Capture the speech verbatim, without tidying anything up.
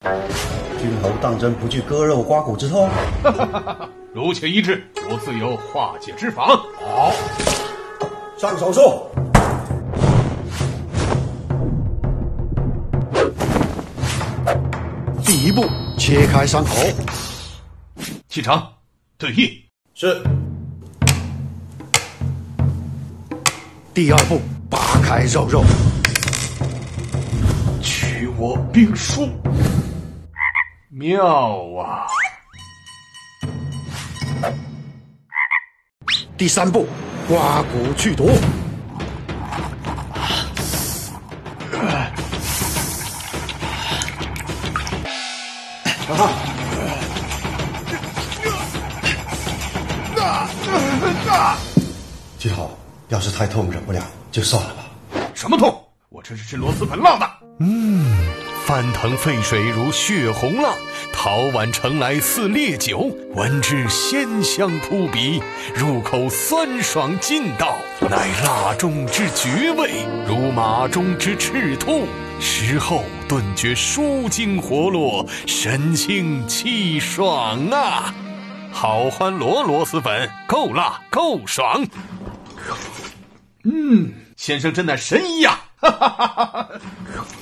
君侯当真不惧割肉刮骨之痛？ 哈哈哈哈！如且医治，我自有化解之法。 好，上手术。第一步，切开伤口。 气场，对弈。 是。第二步，扒开肉肉。 取我兵书。妙啊！ 第三步，刮骨去毒。啊！君侯，要是太痛忍不了，就算了吧。 什么痛？我这是吃螺蛳粉烙的。 嗯，翻腾沸水如血红浪，陶碗盛来似烈酒，闻之鲜香扑鼻，入口酸爽劲道，乃腊中之绝味，如马中之赤兔。食后顿觉舒筋活络，神清气爽啊！好欢螺螺蛳粉，够辣够爽。 嗯，先生真乃神医呀！哈哈哈哈哈。